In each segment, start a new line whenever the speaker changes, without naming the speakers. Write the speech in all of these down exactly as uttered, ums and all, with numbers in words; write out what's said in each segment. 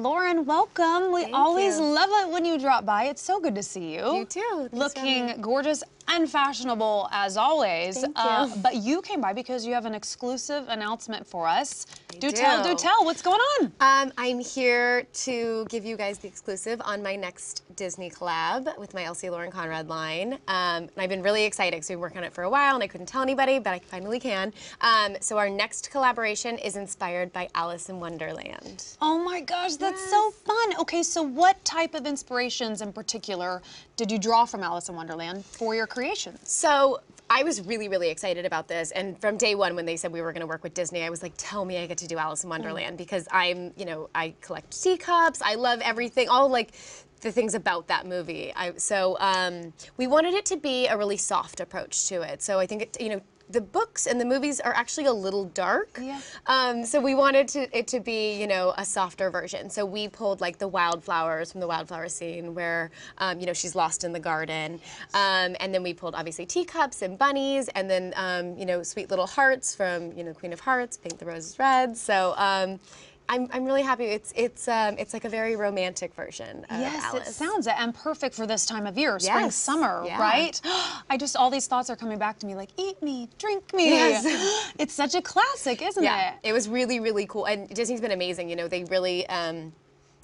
Lauren, welcome. We
Thank
always
you.
love it when you drop by. It's so good to see you.
You too. Thanks
Looking gorgeous and fashionable as always.
Thank
uh,
you.
But you came by because you have an exclusive announcement for us.
I
do,
do.
tell, do tell. What's going on?
Um, I'm here to give you guys the exclusive on my next Disney collab with my Elsie Lauren Conrad line. Um, and I've been really excited because we've been working on it for a while and I couldn't tell anybody, but I finally can. Um, so our next collaboration is inspired by Alice in Wonderland.
Oh my gosh, that's
Yes.
so fun. Okay, so what type of inspirations in particular did you draw from Alice in Wonderland for your creations?
So I was really, really excited about this. And from day one, when they said we were going to work with Disney, I was like, tell me I get to do Alice in Wonderland, because I'm, you know, I collect teacups. I love everything, all like the things about that movie. I, so um, we wanted it to be a really soft approach to it. So I think, it, you know, the books and the movies are actually a little dark. Yeah. Um, so we wanted to, it to be, you know, a softer version. So we pulled like the wildflowers from the wildflower scene where, um, you know, she's lost in the garden. Um, and then we pulled obviously teacups and bunnies, and then, um, you know, sweet little hearts from, you know, Queen of Hearts, Paint the Roses Red. So um, I'm, I'm really happy. It's it's um, it's like a very romantic version of
yes,
Alice.
it sounds it, and perfect for this time of year, spring,
Yes.
summer,
Yeah.
right? I just, all these thoughts are coming back to me like, eat me, drink me.
Yes.
It's such a classic, isn't
Yeah,
it?
it was really, really cool. And Disney's been amazing. You know, they really, um,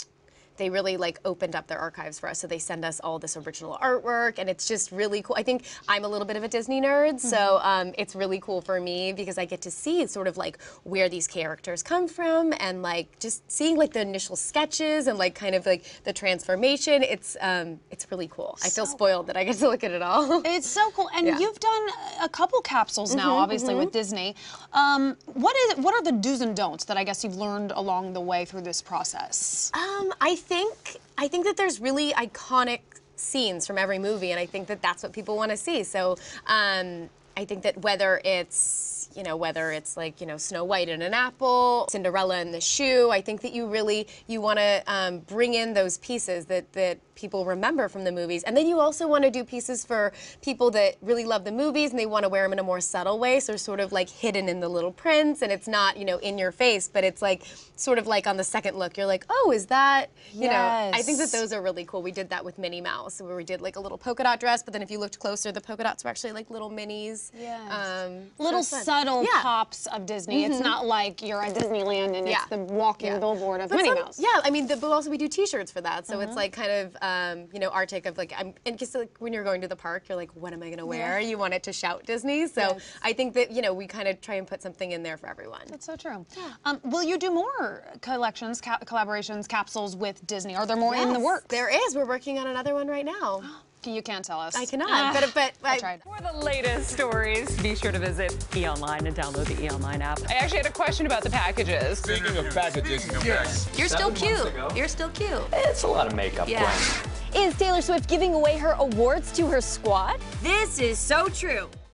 they really like opened up their archives for us. So they send us all this original artwork, and it's just really cool. I think I'm a little bit of a Disney nerd, mm-hmm. so um, it's really cool for me because I get to see sort of like where these characters come from, and like just seeing like the initial sketches and like kind of like the transformation. It's um, it's really cool. I feel
So
spoiled that I get to look at it all.
It's so cool, and
Yeah.
you've done a couple capsules now,
Mm-hmm,
obviously
mm-hmm.
with Disney. Um, what is? What are the do's and don'ts that I guess you've learned along the way through this process?
Um, I think I think that there's really iconic scenes from every movie, and I think that that's what people want to see. So um, I think that whether it's, you know, whether it's like, you know, Snow White and an apple, Cinderella and the shoe, I think that you really, you want to um, bring in those pieces that, that people remember from the movies. And then you also want to do pieces for people that really love the movies and they want to wear them in a more subtle way. So they're sort of like hidden in the little prints, and it's not, you know, in your face, but it's like sort of like on the second look, you're like, oh, is that, you
Yes.
know, I think that those are really cool. We did that with Minnie Mouse, where we did like a little polka dot dress, but then if you looked closer, the polka dots were actually like little minis.
Yes.
Um, so
Little
it's fun.
subtle
Yeah.
pops of Disney. It's not like you're at Disneyland and
Yeah.
it's the walking
Yeah.
billboard of
But
Minnie
some-
Mouse.
Yeah, I mean, the, but also we do T-shirts for that, so it's like kind of, um, you know, our take of like, I'm, and just like when you're going to the park, you're like, what am I gonna wear?
Yeah.
You want it to shout Disney, so
Yes.
I think that, you know, we kind of try and put something in there for everyone.
That's so true. Um, will you do more collections, ca collaborations, capsules with Disney? Are there more in the
Yes,
works?
There is. We're working on another one right now.
You can't tell us.
I cannot,
Ah,
but but
I
I,
tried.
For the latest stories, be sure to visit E! Online and download the E! Online app. I actually had a question about the packages.
Speaking of packages, yes.
You're still cute. You're still cute.
It's a lot of makeup,
Yeah.
Gwen.
Is Taylor Swift giving away her awards to her squad?
This is so true.